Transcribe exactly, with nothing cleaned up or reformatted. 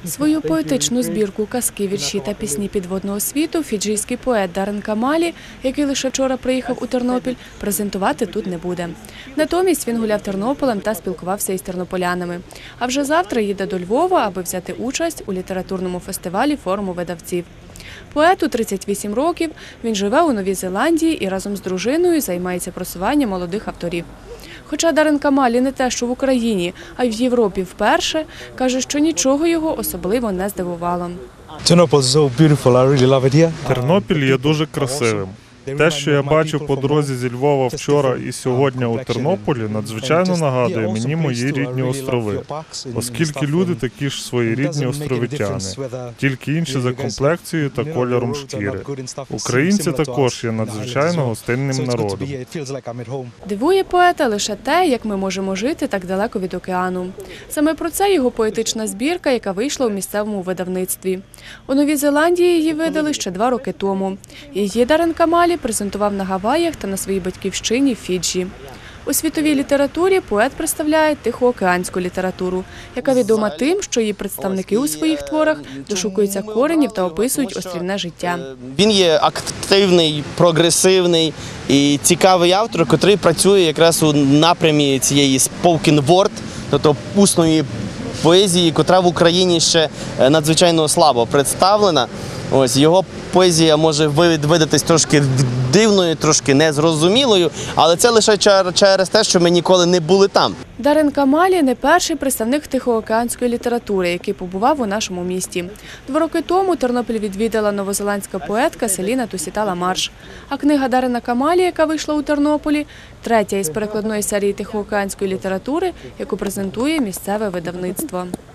Свою поетичну збірку казки, вірші та пісні підводного світу фіджійський поет Дарен Камалі, який лише вчора приїхав у Тернопіль, презентувати тут не буде. Натомість він гуляв Тернополем та спілкувався із тернополянами. А вже завтра їде до Львова, аби взяти участь у літературному фестивалі форуму видавців. Поету тридцять вісім років, він живе у Новій Зеландії і разом з дружиною займається просуванням молодих авторів. Хоча Дарен Камалі не те, що в Україні, а й в Європі вперше, каже, що нічого його особливо не здивувало. Тернопіль є дуже красивим. Те, що я бачив по дорозі зі Львова вчора і сьогодні у Тернополі, надзвичайно нагадує мені мої рідні острови, оскільки люди такі ж своєрідні островитяни, тільки інші за комплекцією та кольором шкіри. Українці також є надзвичайно гостинним народом. Дивує поета лише те, як ми можемо жити так далеко від океану. Саме про це його поетична збірка, яка вийшла у місцевому видавництві. У Новій Зеландії її видали ще два роки тому. Її Дарен Камалі презентував на Гаваях та на своїй батьківщині Фіджі. У світовій літературі поет представляє тихоокеанську літературу, яка відома тим, що її представники у своїх творах дошукуються коренів та описують острівне життя. Він є активний, прогресивний і цікавий автор, який працює якраз у напрямі цієї spoken word, тобто усної поезії, котра в Україні ще надзвичайно слабо представлена. Ось, його поезія може видатись трошки дивною, трошки незрозумілою, але це лише через те, що ми ніколи не були там. Дарен Камалі – не перший представник тихоокеанської літератури, який побував у нашому місті. Два роки тому Тернопіль відвідала новозеландська поетка Селіна Тусітала-Марш. А книга Дарена Камалі, яка вийшла у Тернополі, третя із перекладної серії тихоокеанської літератури, яку презентує місцеве видавництво.